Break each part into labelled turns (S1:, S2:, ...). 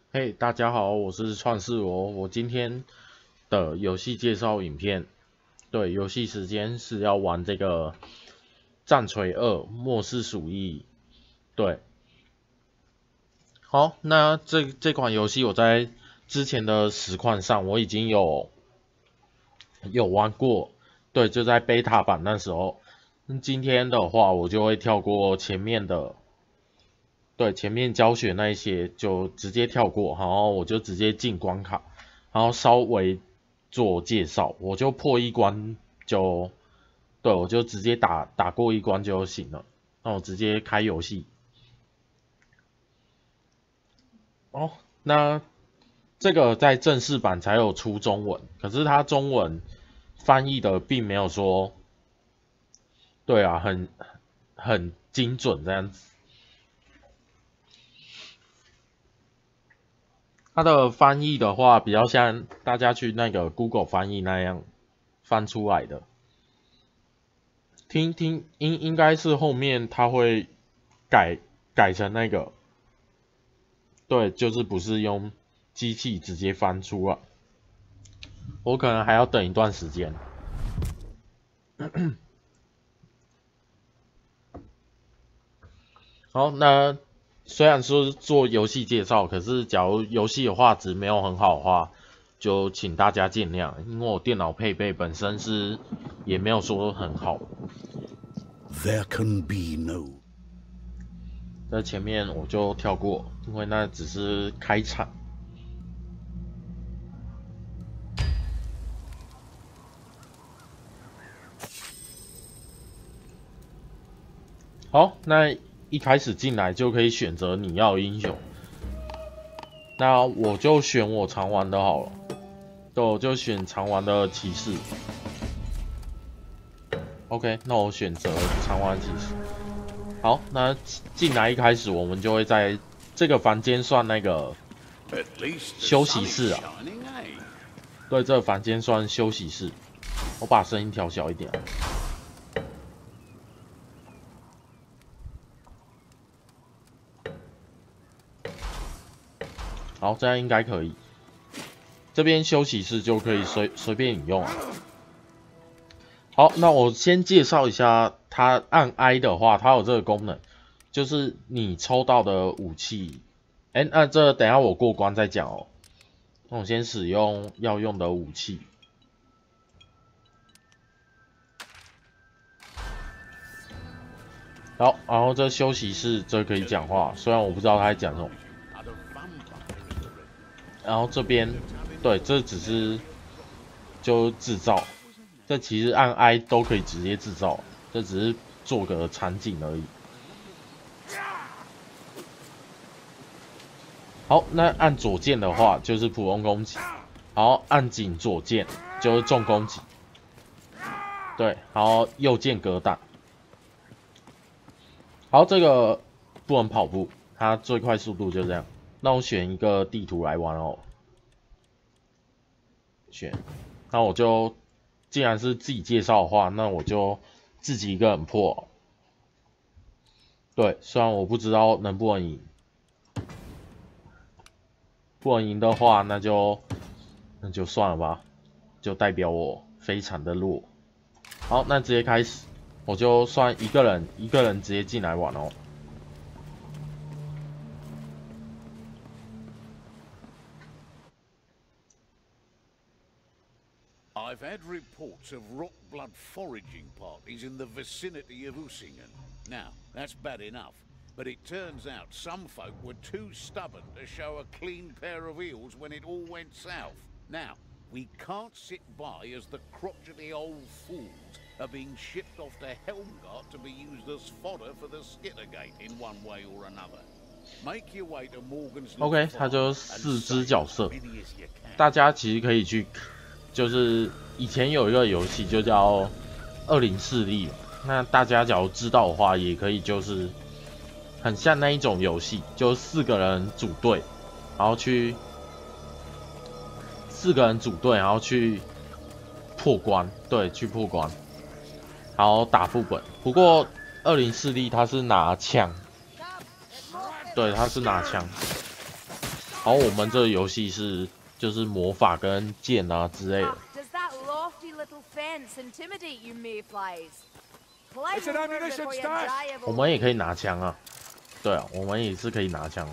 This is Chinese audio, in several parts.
S1: 嘿，大家好，我是创世罗。我今天的游戏介绍影片，对，游戏时间是要玩这个战锤2末世鼠疫。对，好，那这款游戏我在之前的实况上我已经有玩过，对，就在 beta 版那时候。今天的话，我就会跳过前面的。对，前面教学那一些就直接跳过，然后我就直接进关卡，然后稍微做介绍，我就破一关就，对，我就直接打过一关就行了。那我直接开游戏。哦，那这个在正式版才有出中文，可是它中文翻译的并没有说，对啊，很精准这样子。它的翻译的话，比较像大家去那个 Google 翻译那样翻出来的。应该是后面它会改成那个，对，就是不是用机器直接翻出来。我可能还要等一段时间。好，那虽然说是做游戏介绍，可是假如游戏的画质没有很好的话，就请大家见谅，因为我电脑配备本身是也没有说很好。
S2: There can be no。
S1: 在前面我就跳过，因为那只是开场。好，那一开始进来就可以选择你要的英雄。那我就选我常玩的好了，对，我就选常玩的骑士。OK， 那我选择常玩骑士。好，那进来一开始我们就会在这个房间算那个休息室啊。对，这个房间算休息室。我把声音调小一点。好，这样应该可以。这边休息室就可以随便引用啊。好，那我先介绍一下，它按 I 的话，它有这个功能，就是你抽到的武器，那这等一下我过关再讲哦。那我先使用要用的武器。好，然后这休息室这可以讲话，虽然我不知道他在讲什么。然后这边，对，这只是就制造，这其实按 I 都可以直接制造，这只是做个场景而已。好，那按左键的话就是普通攻击，好，按紧左键就是重攻击，对，然后右键格挡。好，这个不能跑步，它最快速度就这样。那我选一个地图来玩哦，那我就既然是自己介绍的话，那我就自己一个人破。对，虽然我不知道能不能赢，不能赢的话，那就算了吧，就代表我非常的弱。好，那直接开始，我就算一个人直接进来玩哦。
S2: I've had reports of rock-blood foraging parties in the vicinity of Usingen. Now, that's bad enough, but it turns out some folk were too stubborn to show a clean pair of heels when it all went south. Now, we can't sit by as the crotchety old fools are being shipped off to Helmgart to be used as fodder for the Skittergate in one way or another. Make your way to Morgan's
S1: OK， 它就4只角色，大家其实可以去。就是以前有一个游戏就叫2042力，那大家假如知道的话，也可以就是很像那一种游戏，就4个人组队，然后去破关，对，去破关，然后打副本。不过2042力它是拿枪，对，它是拿枪。 好，我们这个游戏是就是魔法跟剑啊之类的。
S3: Does that lofty little fence intimidate you, mayflies?
S4: It's an ammunition stash.
S1: 我们也可以拿枪啊，对啊，我们也是可以拿枪。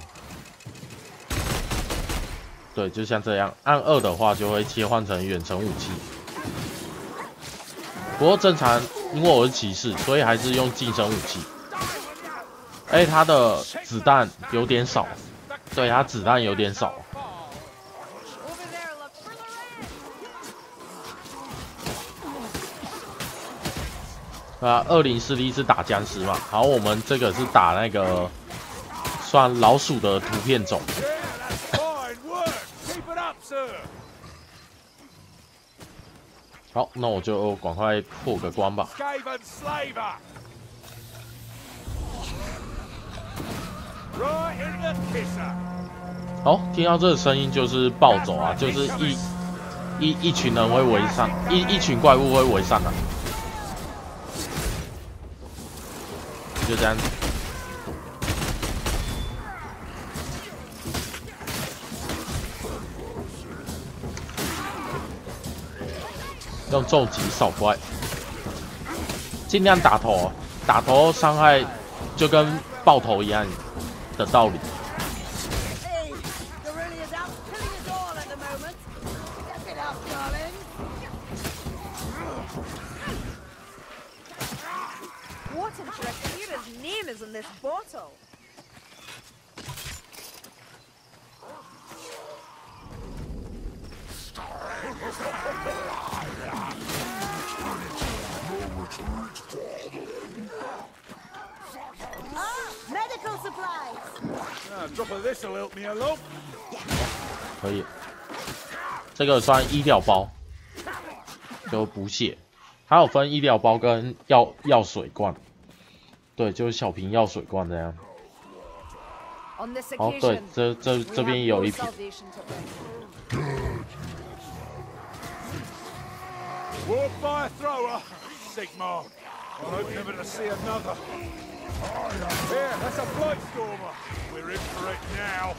S1: 对，就像这样，按2的话就会切换成远程武器。不过正常，因为我是骑士，所以还是用近身武器。哎，他的子弹有点少，对，他子弹有点少。2041是打僵尸嘛？好，我们这个是打那个算老鼠的图片种。好，那我就赶快破个关吧。好，听到这个声音就是暴走啊，就是一群人会围上，一群怪物会围上啊，就这样子。用重击扫怪，尽量打头，打头伤害就跟爆头一样的道理。
S3: Medical supplies.
S4: Drop of this will help me along.
S1: 可以，这个算医疗包，就补血。它有分医疗包跟药水罐，对，就是小瓶药水罐这样。哦，对，这边也有一瓶。
S4: Warfire thrower, Sigmar. I hope never to see another. Here, that's a Blightstormer. We're in for it now.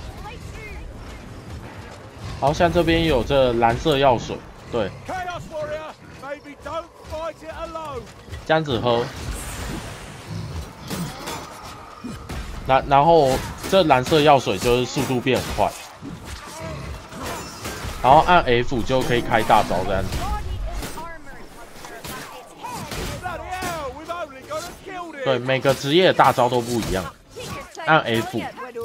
S1: 好像这边有这蓝色药水，对。
S4: Chaos Warrior, maybe don't fight it alone.
S1: 这样子喝。然后这蓝色药水就是速度变很快，然后按 F 就可以开大招这样子。对，每个职业的大招都不一样，按 F。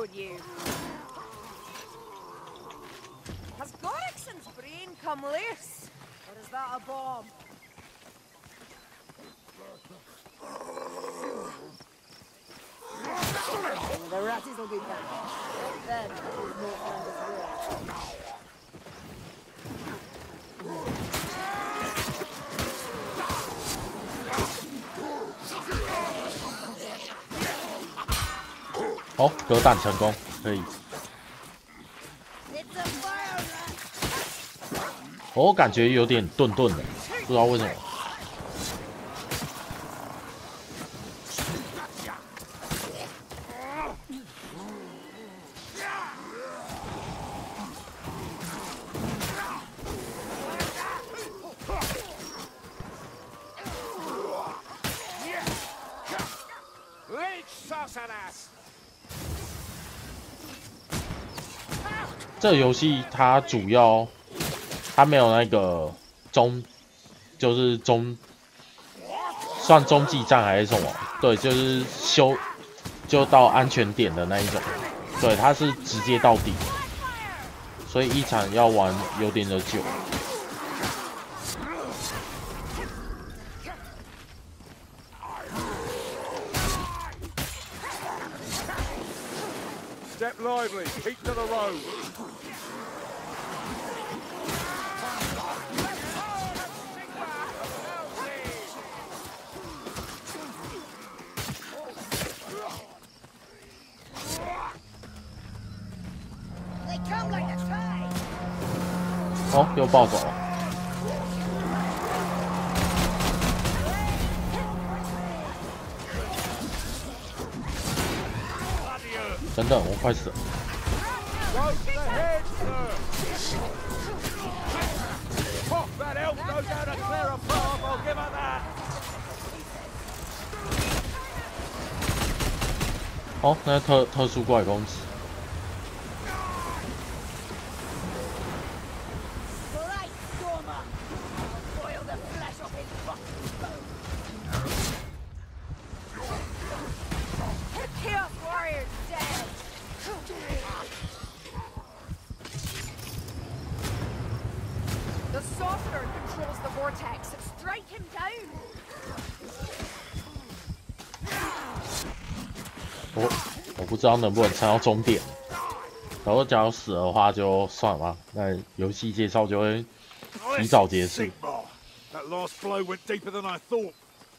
S3: The ratties will be back. Then more fun as well.
S1: 哦，格挡成功，可以。我感觉有点顿顿的，不知道为什么。这个游戏它主要它没有那个就是算中继站还是什么？对，就是就到安全点的那一种。对，它是直接到底，所以一场要玩有点的久。
S4: Step lively, keep to the road.
S3: They come like a tide.
S1: 哦，又暴走了。等等，我快死了。
S4: Go to the head, sir! Oh, that elf knows how to clear a path, I'll give her that!
S1: 哦，那特殊怪攻击。
S3: Right, Stormer! I'll boil the flesh off his bones! Chaos Warrior's dead! The sorcerer controls the vortex. Strike him down!
S1: 我不知道能不能撑到终点，然后假如死的话就算了吧，那游戏介绍就会提早结束。
S4: Sigmar, that last blow went deeper than I thought.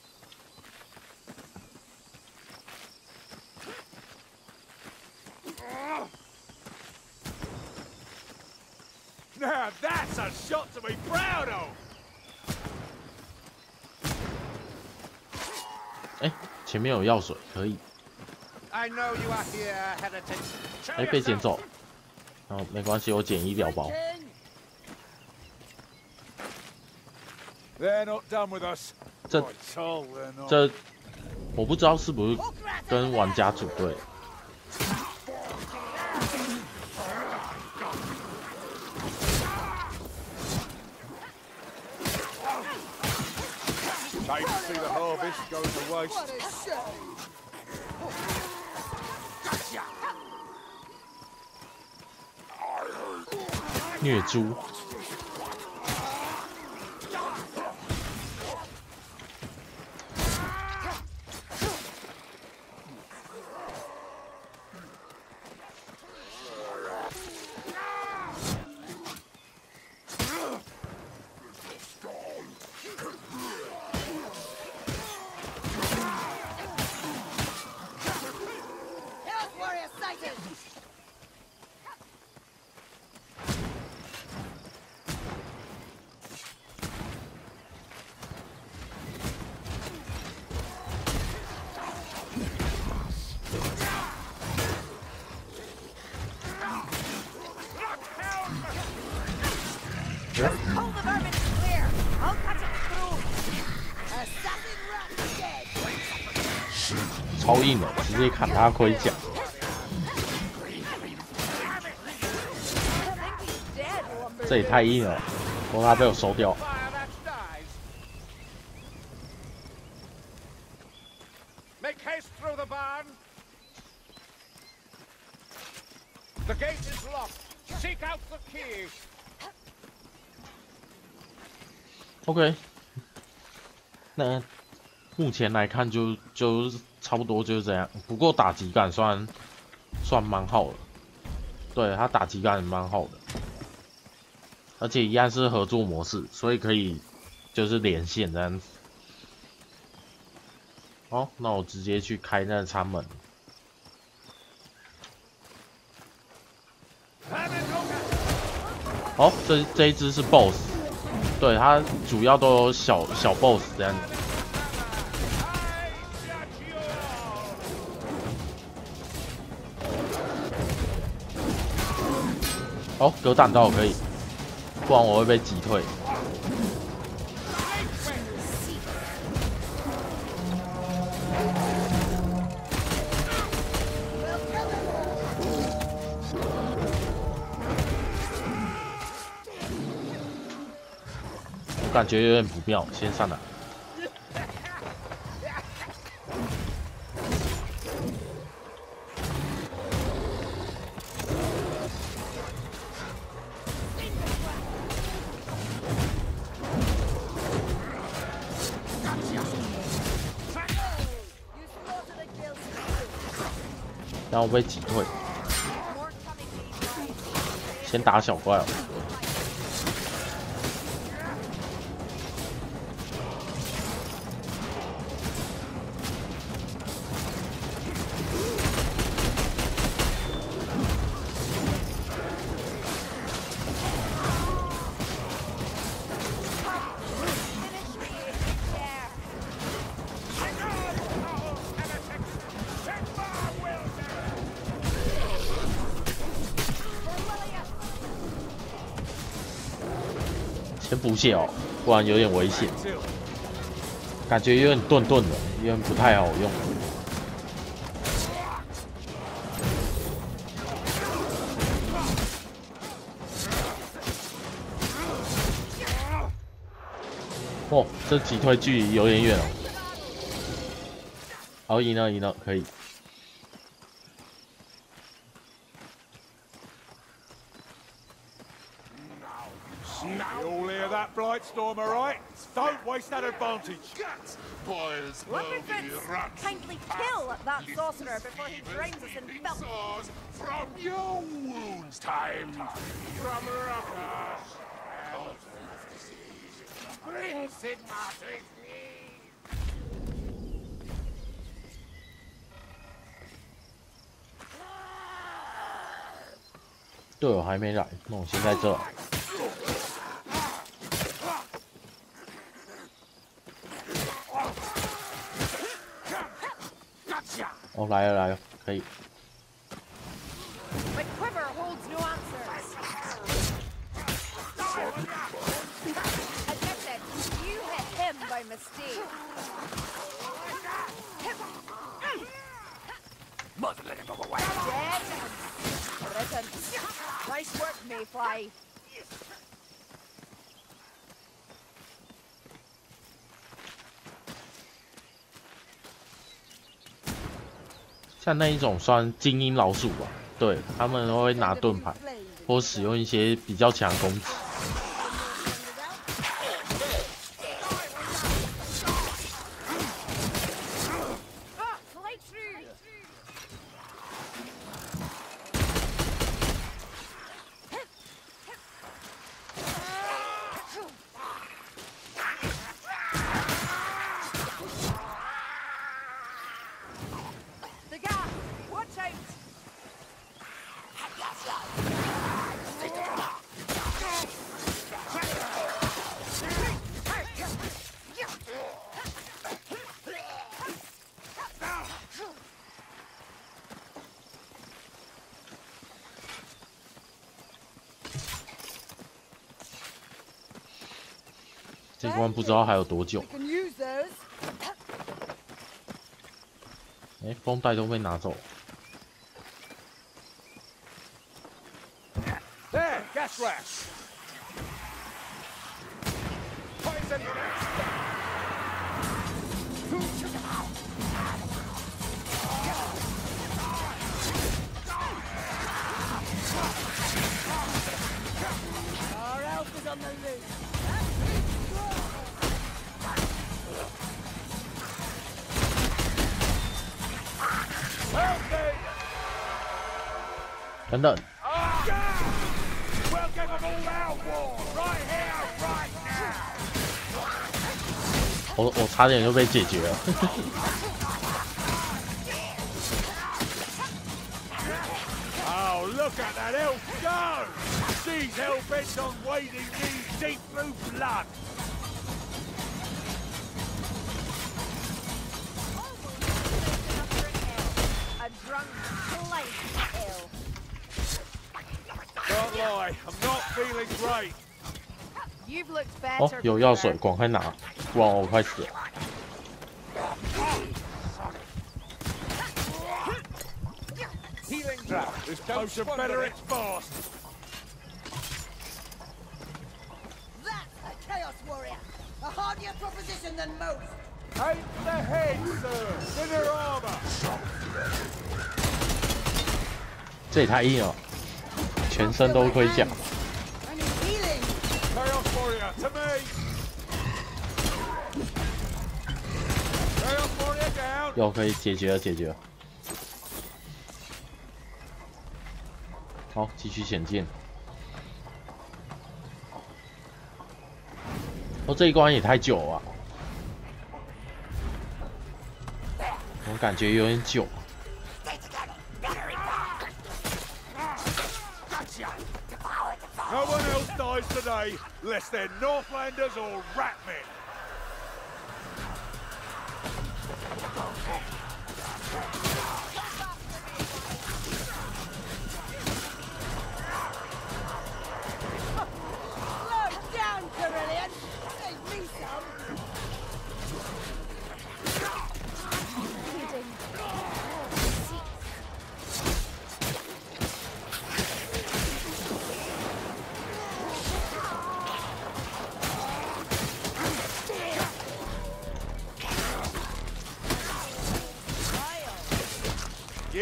S4: Now that's a shot to be proud of!
S1: 哎，前面有药水，可以。
S5: I know you are here, heretics.
S1: 哎，被捡走。哦，没关系，我捡医疗包。
S4: They're not done with us.
S1: 这
S4: I told they're not.
S1: 这，我不知道是不是跟玩家组队。
S4: Hate to see the harvest go to waste.
S3: What a shame!
S1: 虐猪。
S3: Chaos Warrior sighted! Pull the vermin clear! I'll cut its throat! Assassin rat dead!
S1: 超硬的，直接砍他盔甲。
S3: I think he's dead, Lumberjack.
S1: 这也太硬了，不过他被我收掉。
S5: Fire that dies. Make haste through the barn. The gate is locked. Seek out the key.
S1: OK， 那目前来看就差不多就是这样。不过打击感算蛮好的，对他打击感蛮好的，而且一样是合作模式，所以可以就是连线这样子。好，那我直接去开那个舱门。好，这一只是 BOSS。 对，它主要都有小 BOSS 这样子。哦，有挡到可以，不然我会被击退。我感觉有点不妙，先上来。然后被击退，先打小怪哦。 先补血哦，不然有点危险。感觉有点顿顿的，有点不太好用。哦，这击退距离有点远哦。好，赢了，赢了，可以。
S4: You all hear that, Blightstorm, all right? Don't waste that advantage.
S5: Boys,
S3: Leopardfins, kindly kill that sorcerer before he drowns us in filth.
S5: from your wounds, time from rockers. Prince in Marty's knee.
S1: 队友还没来，那我先在这。哦，来了来了，可以。
S3: My quiver holds no answers. Admit it, you hit him by mistake. Dead and written. Nice work, Mayfly.
S1: 像那一种算精英老鼠吧，对他们都会拿盾牌，或使用一些比较强攻击。这关不知道还有多久。哎，绷带都被拿走。
S4: There, gas rats. Poison.
S3: Our elf is on the loose.
S1: 等等，
S4: We'll give them all our war right here, right now.
S1: 我差点就被解决了。
S4: Oh, look at that elf go! She's hell-bent on wading knee deep through blood.
S3: A drunk, blind elf.
S4: Can't lie, I'm not feeling great.
S3: You've looked
S1: 哦，
S3: better.
S1: 有药水，赶快拿，不然我快死了。
S5: Healing drop.
S4: This potion better it's fast.
S3: That's a Chaos Warrior. A hardier proposition than most.
S4: Aim for the head, sir. Thinner armor.
S1: 这也太硬了，全身都盔甲。
S3: I need healing.
S4: Chaos Warrior, to me. Chaos Warrior down.
S1: 又可以解决了，解决了。好，继续前进。哦，这一关也太久了，我感觉有点久。
S4: No one else dies today, less they're Northlanders or Ratmen.
S3: Slow down, Gorilla.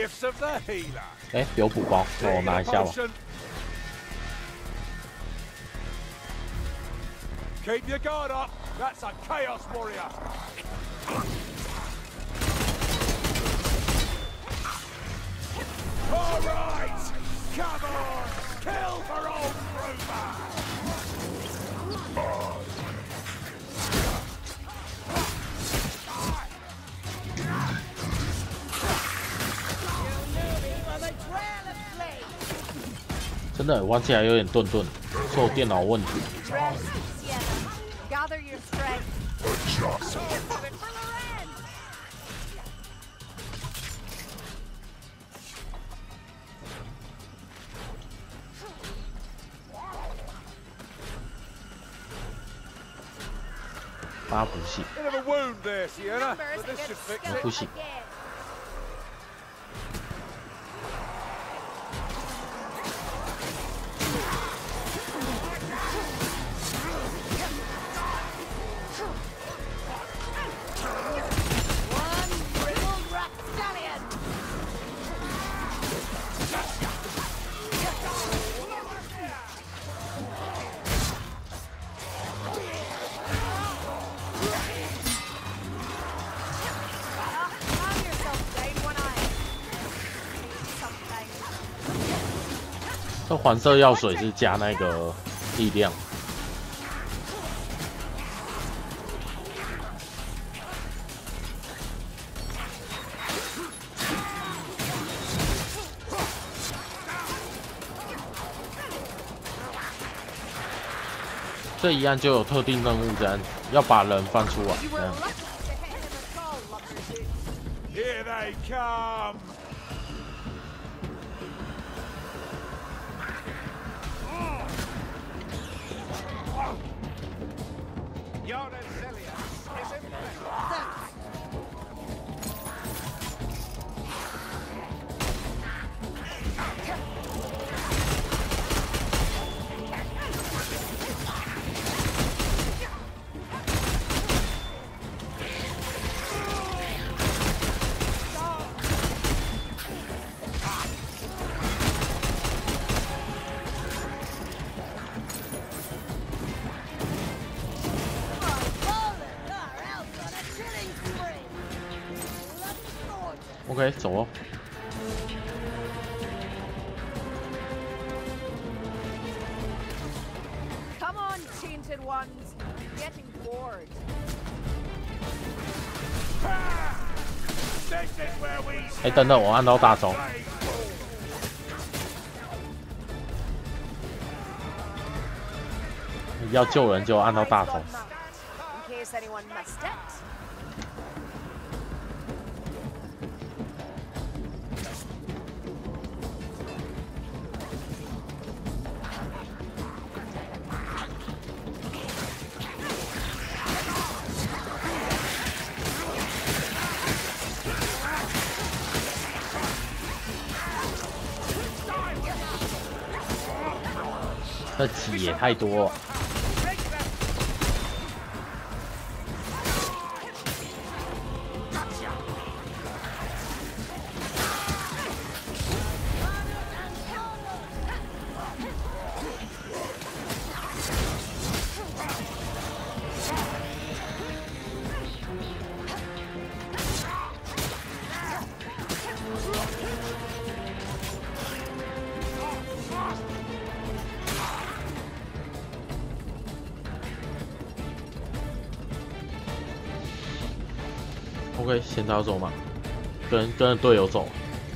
S4: gifts of the healer.
S1: 哎，有补包，那我拿一下吧。
S4: Keep your guard up. That's a chaos warrior. All right, come on, kill for old Ruber.
S3: You
S1: 真的玩起来有点顿顿，是我电脑问题。
S3: Rest, Sienna. Gather your strength. For Loren!
S1: 八不行，
S4: Bit of a wound there, Sienna,
S3: Members
S4: but this should
S3: against
S4: fix it.
S3: skeleton
S1: Push it.
S3: again. One crippled rapscallion.
S1: 这黄色药水是加那个力量。这一样就有特定任务，这样要把人放出来。
S3: You
S1: 这
S3: were
S1: 样
S3: lucky to hit him at all, Lumberjack.
S4: Here they come.
S5: Yara Zelia is in place.
S1: OK， 走哦。
S3: Come on, tainted ones. I'm getting bored.
S4: This is where we
S1: 哎，等等，我按到大招。
S4: play.
S1: 要救人就按到大招。
S3: On that, in case anyone missed it.
S1: 这挤也太多了。 OK， 现在要走吗？跟着队友走。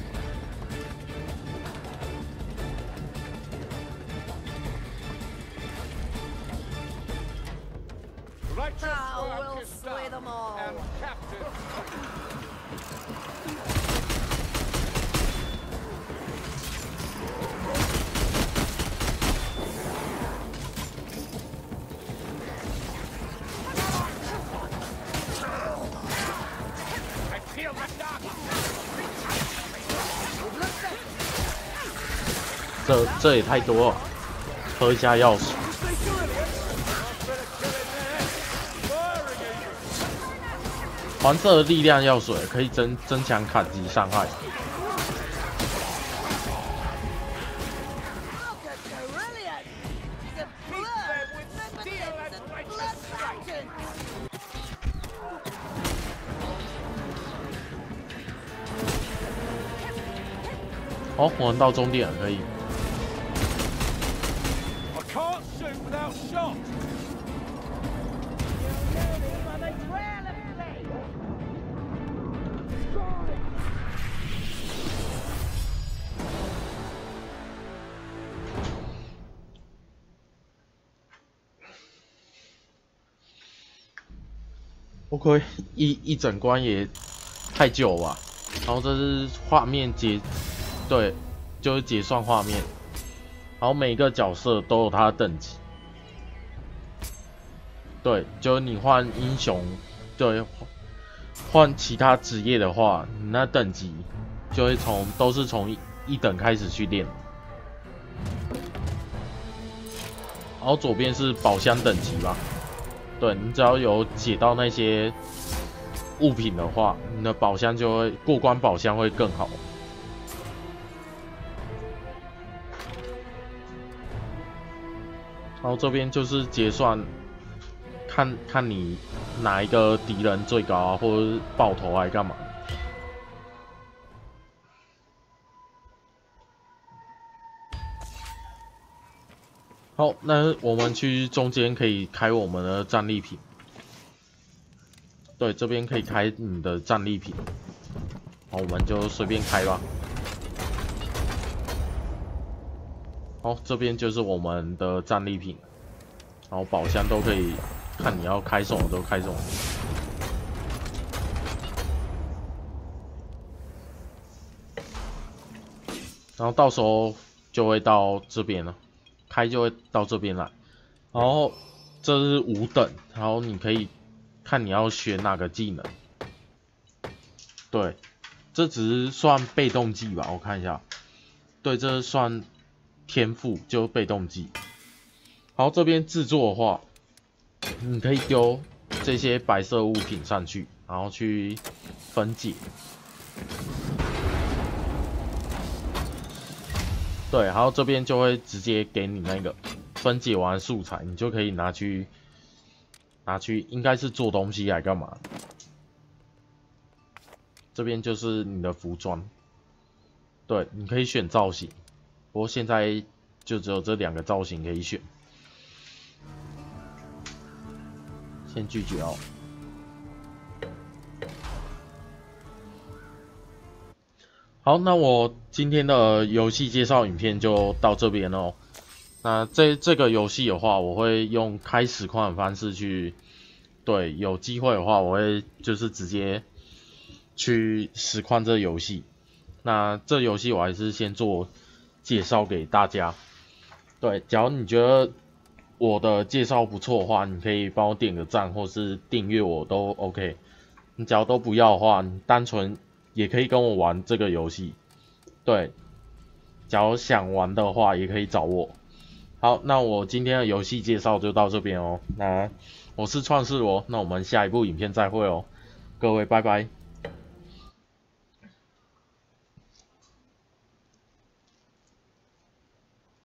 S5: Righteous
S3: Thou
S5: work
S3: will
S5: is
S3: slay
S5: done,
S3: them all.
S5: and captive. I feel the dark.
S1: 这也太多了，喝一下药水。 黄色的力量药水可以增强砍击伤害。 哦，我们到终点了，可以。
S4: I can't shoot without shot.
S3: On the trail of flame.
S1: OK， 一整关也太久吧。然后这是画面对，就是结算画面。然后每一个角色都有它的等级。对，就是你换英雄，对，换其他职业的话，你那等级就会都是从一等开始去练。然后左边是宝箱等级吧。对，你只要有解到那些物品的话，你的宝箱就会过关，宝箱会更好。然后这边就是结算，看你哪一个敌人最高啊，或者是爆头还干嘛？好，那我们去中间可以开我们的战利品。对，这边可以开你的战利品。好，我们就随便开吧。好，这边就是我们的战利品，然后宝箱都可以看你要开什么都开什么。然后到时候就会到这边了。开就会到这边来，然后这是5等，然后你可以看你要选哪个技能。对，这只是算被动技吧，我看一下。对，这算天赋，就被动技。然后这边制作的话，你可以丢这些白色物品上去，然后去分解。对，然后这边就会直接给你那个分解完素材，你就可以拿去应该是做东西来干嘛？这边就是你的服装，对，你可以选造型，不过现在就只有这2个造型可以选。先拒绝哦。好，那我今天的游戏介绍影片就到这边哦。那这个游戏的话，我会用开实况的方式去，对，有机会的话，我会就是直接去实况这游戏。那这游戏我还是先做介绍给大家。对，假如你觉得我的介绍不错的话，你可以帮我点个赞，或是订阅我都 OK。你只要都不要的话，你单纯也可以跟我玩这个游戏，对，假如想玩的话也可以找我。好，那我今天的游戏介绍就到这边哦。那我是创世罗，那我们下一部影片再会哦，各位拜拜。